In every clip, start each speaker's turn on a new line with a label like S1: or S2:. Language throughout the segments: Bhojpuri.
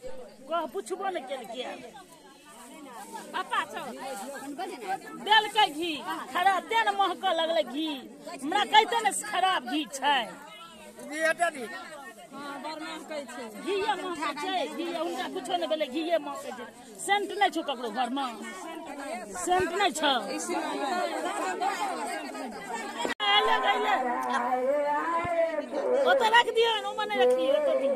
S1: कह पूछबो न केलके पापा देलकै घी खराब तेल महक लगले घी हमरा कहते न खराब घी छै घीये महक छै घीये हुनका कुछो नहि भेलै घीये महक छै सेंट नहि छौ ककरो घरमे सेंट नहि छौ ओतऽ रख दियौ ओमे नहि रखिए ओतऽ दियौ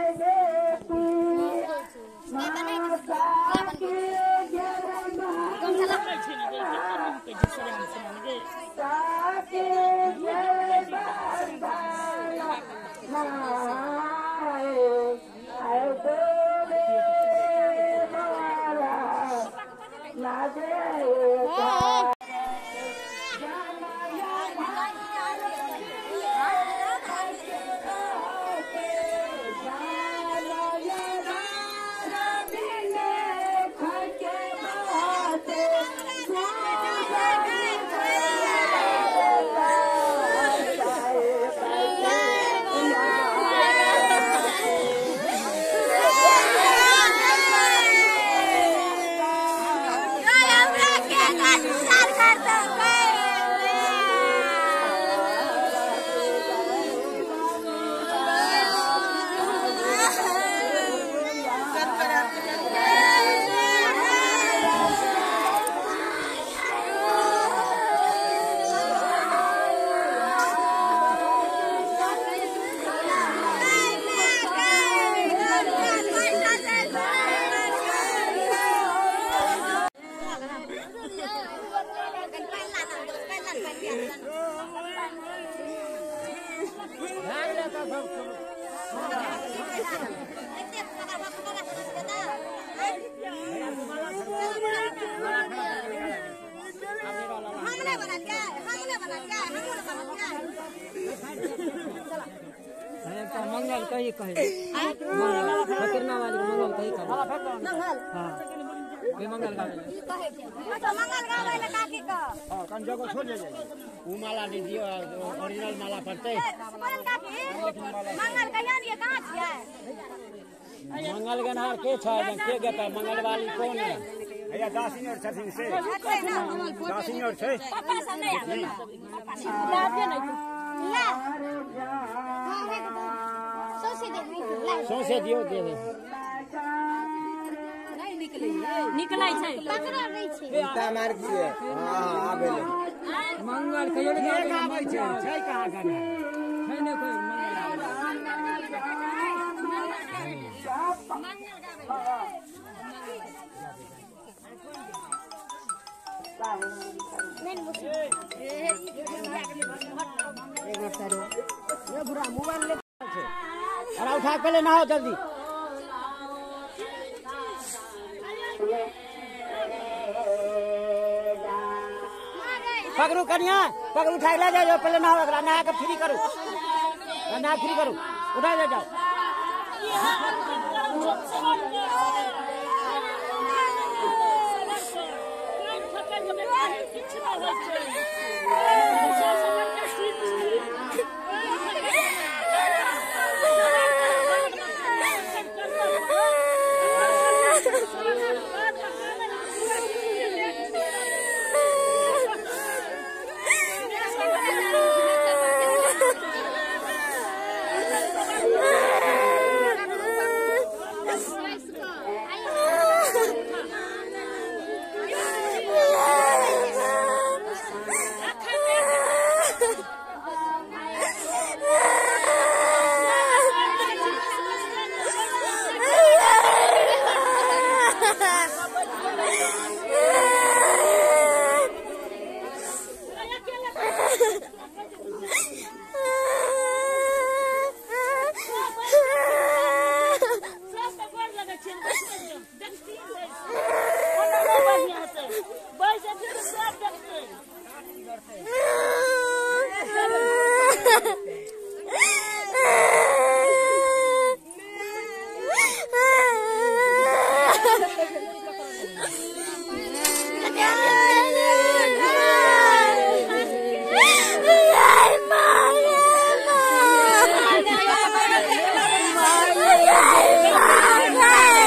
S2: मंगल कही कहे फकरना वाली मंगल कही कहे हां कोई मंगल गावे तो मंगल गावे ले काकी का हां कन जगह छोड़ दे ऊ माला दे दियो ओरिजिनल माला पड़ते
S3: मंगल कहिया दिए कहां छियै
S2: मंगल गनहार के छ के गता मंगल वाली कौन है
S4: भैया दासिनी और छथिन से दासिनी और छै
S3: पापा सब नहीं आवे लागे नहीं ला
S2: सौसे दियो दे दे
S3: नहीं निकलै छै पकड़ा नहीं छै
S4: उल्टा मार छियै हां आबेले
S2: मंगल कहियो ने
S4: आबै छै कहां गन
S2: है ने कोई
S4: ये बुरा मोबाइल ले अरे उठा पहले नहाओ जल्दी पकड़ू कन्या पकड़ उठा ले जाओ पहले नहाओ अगला नहा के फ्री करो नहा फ्री करो उठा ले जाओ
S3: Yeah.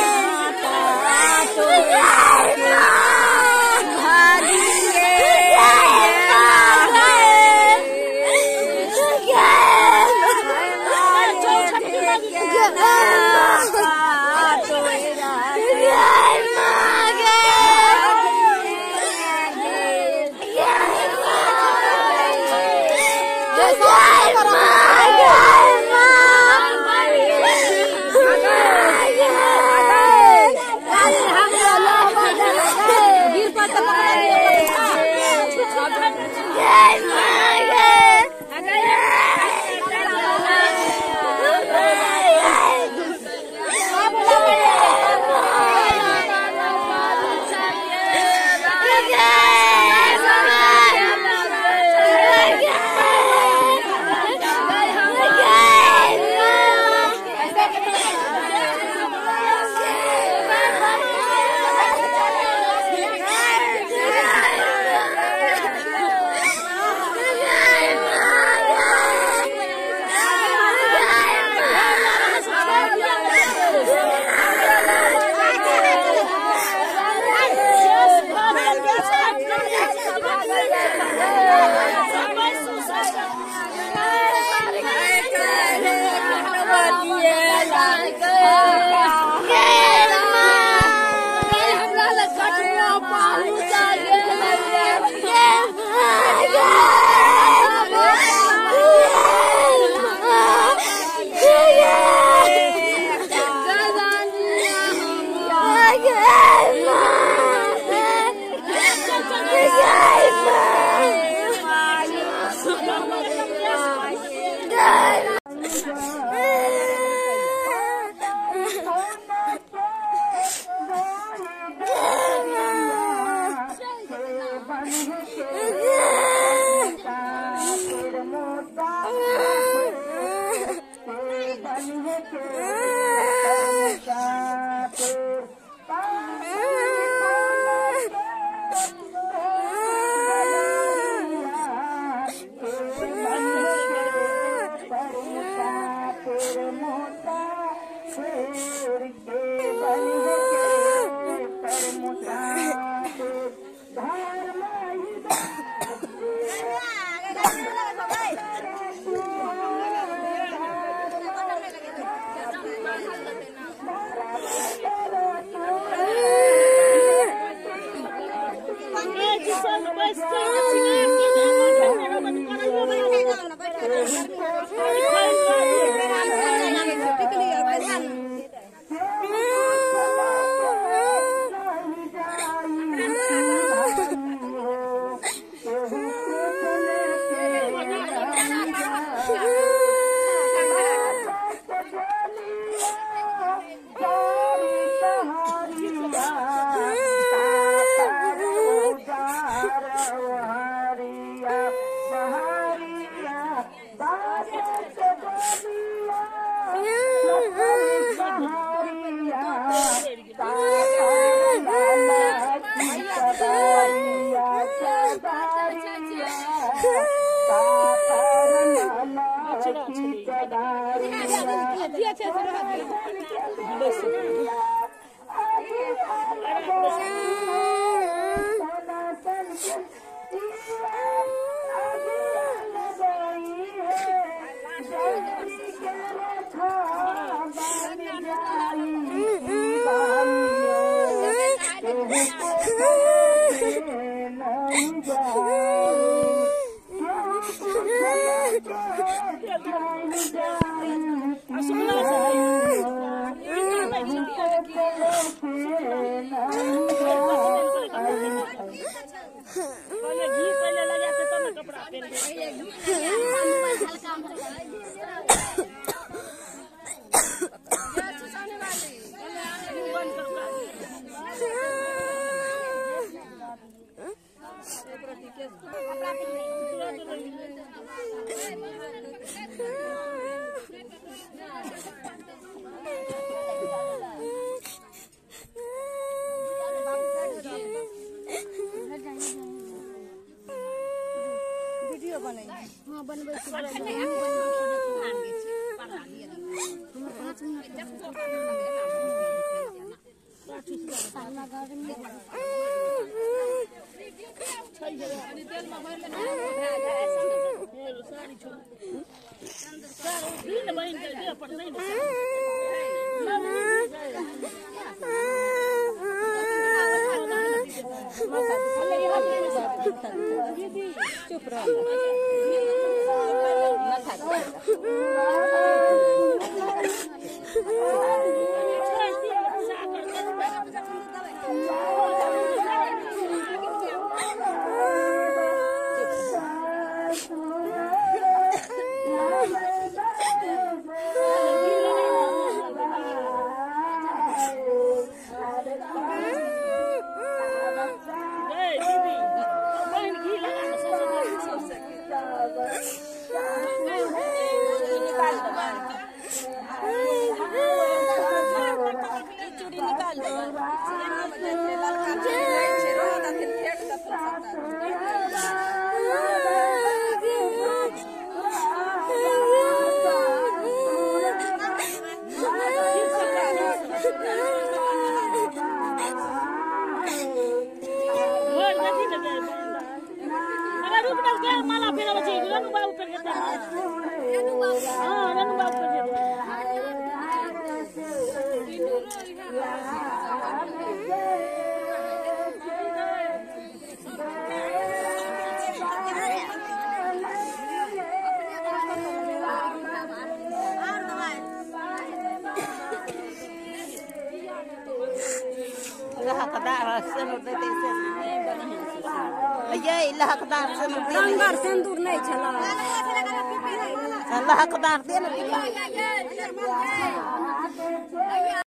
S3: लहकदार से देते से ये लहकदार से रंगर सिंदूर नहीं छला लहकदार दे ना